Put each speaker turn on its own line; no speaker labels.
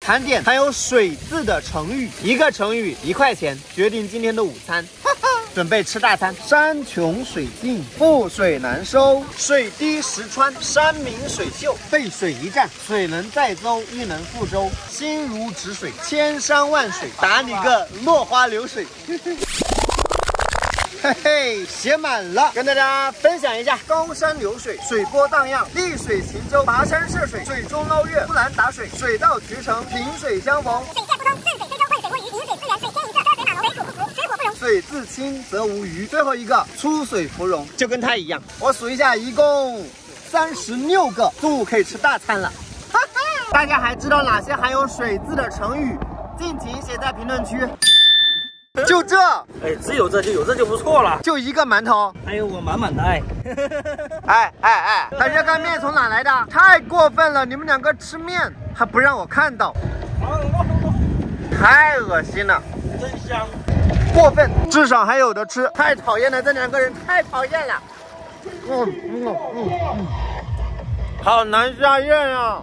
盘点含有水字的成语，一个成语1块钱，决定今天的午餐。准备吃大餐。山穷水尽，覆水难收；水滴石穿，山明水秀。背水一战，水能载舟，亦能覆舟。心如止水，千山万水，打你个落花流水。嘿嘿，写满了，跟大家分享一下：高山流水，水波荡漾；丽水行舟，跋山涉水，水中捞月；呼兰打水，水到渠成，萍水相逢。水泄不通，顺水推舟，混水摸鱼，饮水思源，水天一色，车水马龙，为土不服，水火不容。水自清则无鱼。最后一个，出水芙蓉，就跟它一样。我数一下，一共36个，中午可以吃大餐了。哈哈，大家还知道哪些含有水字的成语？敬请写在评论区。就这，
哎，只有这就不错了。
就一个馒头，
还有我满满的爱。
哎，它热干面从哪来的？太过分了！你们两个吃面还不让我看到，太恶心了，
真香，
过分！至少还有的吃，太讨厌了，这两个人太讨厌了。好难下咽呀。